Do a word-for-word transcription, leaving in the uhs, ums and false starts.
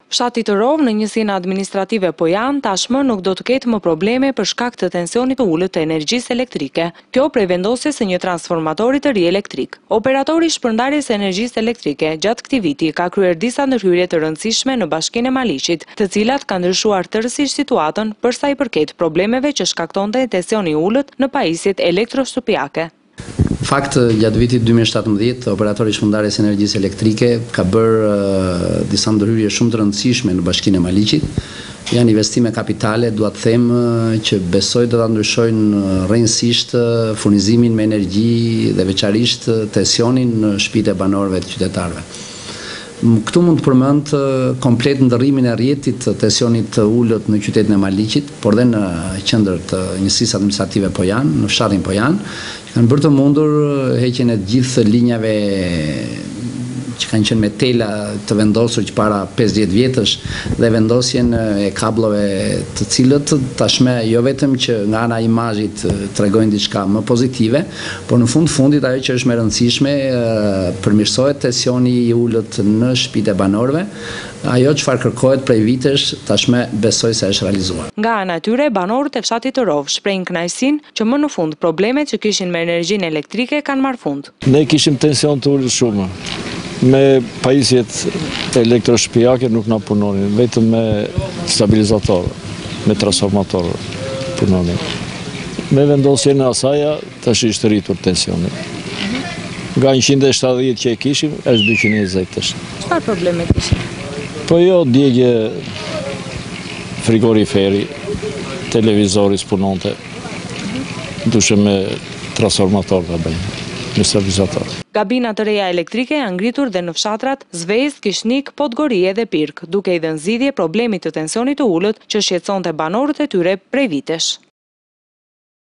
Fshati të Rovë në njësinë administrative Pojan tashmë nuk do të ketë më probleme për shkak të tensionit të ulët të energjisë elektrike. Kjo prej vendosjes së një transformatori të ri elektrik. Operatori i shpërndarjes së energjisë elektrike gjatë këtij viti ka kryer disa ndërhyrje të rëndësishme në bashkinë e Maliqit, të cilat kanë ndryshuar tërësisht situatën për sa i përket problemeve që shkaktonte tensioni i ulët në pajisjet elektroshtëpiake. Fakt, gjatë vitit dy mijë e shtatëmbëdhjetë, operatori i shpërndarjes së energjisë elektrike ka bërë uh, disa ndërhyrje shumë të rëndësishme në bashkinë e Maliqit. Janë investime kapitale, dua të them uh, që besoj do ta ndryshojnë rrënjësisht uh, furnizimin me energji dhe veçanërisht uh, tensionin në shtëpitë e banorëve të qytetarëve. Këtu mund të përmend komplet ndërrimin e rrjetit të tensionit të ulët në qytetin e Maliqit, por dhe në qendër të njësisë administrative Pojan, në fshatin Pojan, që kanë bërë të mundur heqjen e gjithë linjave që kanë qenë me tela të vendosur që para pesëdhjetë vjetësh dhe vendosjen e kabllove të cilët tashme jo vetëm që nga ana e imazhit tregojnë diçka më pozitive, por në fund fundit ajo që është më e rëndësishme, përmirësohet tensioni i ulët në shtëpitë e banorëve. Ajo çfarë kërkohet prej vitesh tashme besoj se është realizuar. Nga ana e tyre, banorët e fshatit të Rovë shprehin kënaqësinë që më në fund problemet që kishin me energjinë elektrike kanë marrë fund. Ne kishim tension të ulët shumë. Me pajisjet elektroshtëpiake nuk na punonin, vetëm me stabilizator, me transformator punonin. Me vendosjen e asaja tash ishte rritur tensioni. Nga njëqind e shtatëdhjetë që e kishim, është dyqind e njëzet tash. Çfarë probleme kishim? Po jo, djegje frigoriferi, televizori s'punonte. Dushe me transformator ta bëjmë. Në stabilizator. Gabina të reja elektrike janë ngritur dhe në fshatrat Zvezë, Kishnik, Podgorie dhe Pirk, duke i dhënë zgjidhje problemit të tensionit të ulët që shqetësonte banorët e tyre prej vitesh.